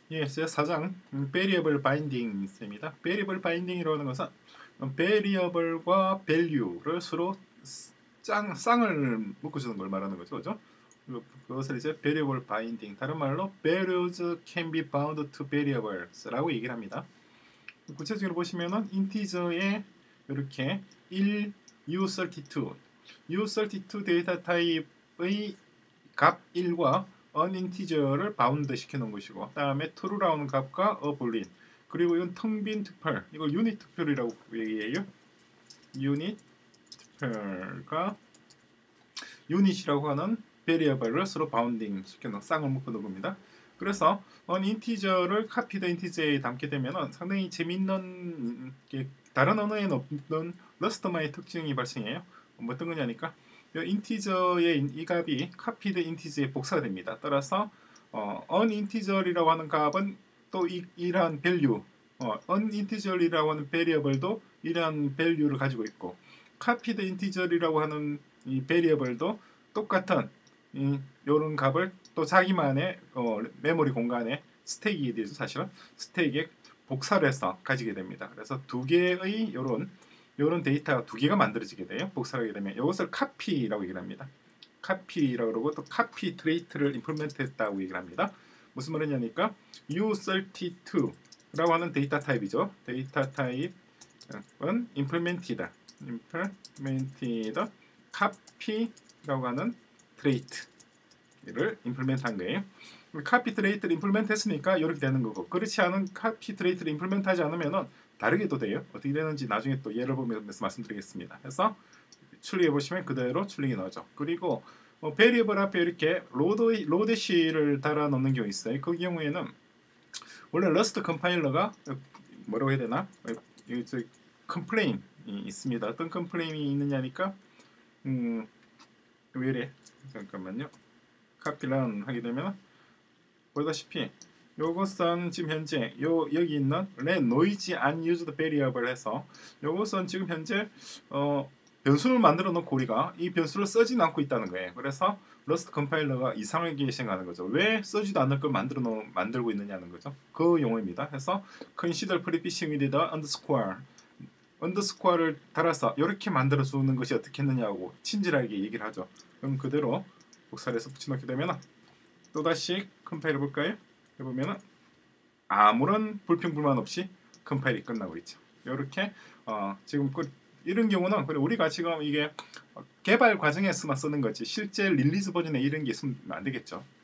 예, 제 4장 Variable Binding입니다. Variable Binding이라는 것은 Variable과 Value를 서로 쌍을 묶어주는 걸 말하는 거죠, 그죠? 그것을 이제 Variable Binding, 다른 말로 Values can be bound to variables라고 얘기를 합니다. 구체적으로 보시면은 인티저에 이렇게 1, U32, U32 데이터 타입의 값 1과 uninteger를 바운드 시켜놓은 것이고, 다음에 true라는 값과 a boolean, 그리고 이건 텅빈 투표, 이걸 유닛 투표이라고 얘기해요. 유닛 투표가 유닛이라고 하는 베리어블을 서로 바운딩 시켜놓은 쌍을 묶어놓은 겁니다. 그래서 uninteger를 copied integer에 담게 되면 상당히 재밌는 다른 언어에는 없는 러스트만의 특징이 발생해요. 어떤 거냐니까 인티저의 이 값이 copied integer에 복사가 됩니다. 따라서 uninteger이라고 하는 값은 또 이러한 value, uninteger이라고 하는 variable도 이러한 value를 가지고 있고, copied integer이라고 하는 이 variable도 똑같은 이런 값을 또 자기만의 메모리 공간에 스택이 되죠. 사실은 스택에 복사를 해서 가지게 됩니다. 그래서 두 개의 요런 데이터가 두 개가 만들어지게 돼요. 복사를 하게 되면 이것을 카피라고 얘기를 합니다. 카피라고 그러고, 또 카피 트레이트를 임플리먼트 했다고 얘기를 합니다. 무슨 말이냐니까 U32라고 하는 데이터 타입이죠. 데이터 타입은 implemented 카피라고 하는 트레이트를 임플리먼트 한 거예요. 카피 트레이트를 임플리먼트 했으니까 이렇게 되는 거고, 그렇지 않은 카피 트레이트를 임플리먼트 하지 않으면은 다르게도 돼요. 어떻게 되는지 나중에 또 예를 보면서 말씀드리겠습니다. 그래서 출력해 보시면 그대로 출력이 나오죠. 그리고 베리어블 앞에 이렇게 로데시를 달아 놓는 경우 있어요. 그 경우에는 원래 러스트 컴파일러가 뭐라고 해야 되나? 컴플레인이 있습니다. 어떤 컴플레인이 있느냐니까 왜 이래? 잠깐만요. 카피런 하게 되면 보다시피 요것은 지금 현재 여기 있는 noise unused variable 해서 요것은 지금 현재 변수를 만들어 놓고 우리가 이 변수를 쓰진 않고 있다는 거예요. 그래서 러스트 컴파일러가 이상하게 생각하는 거죠. 왜 쓰지도 않을 걸 만들고 있느냐는 거죠. 그 용어입니다. 그래서 consider prefixing with the underscore를 달아서 이렇게 만들어 주는 것이 어떻게 했느냐고 친절하게 얘기를 하죠. 그럼 그대로 복사를 해서 붙여넣게 되면 또다시 컴파일 해볼까요? 해보면 아무런 불평불만 없이 컴파일이 끝나고 있죠. 이렇게 지금 이런 경우는 우리가 지금 이게 개발 과정에서만 쓰는 거지 실제 릴리즈 버전에 이런 게 있으면 안 되겠죠.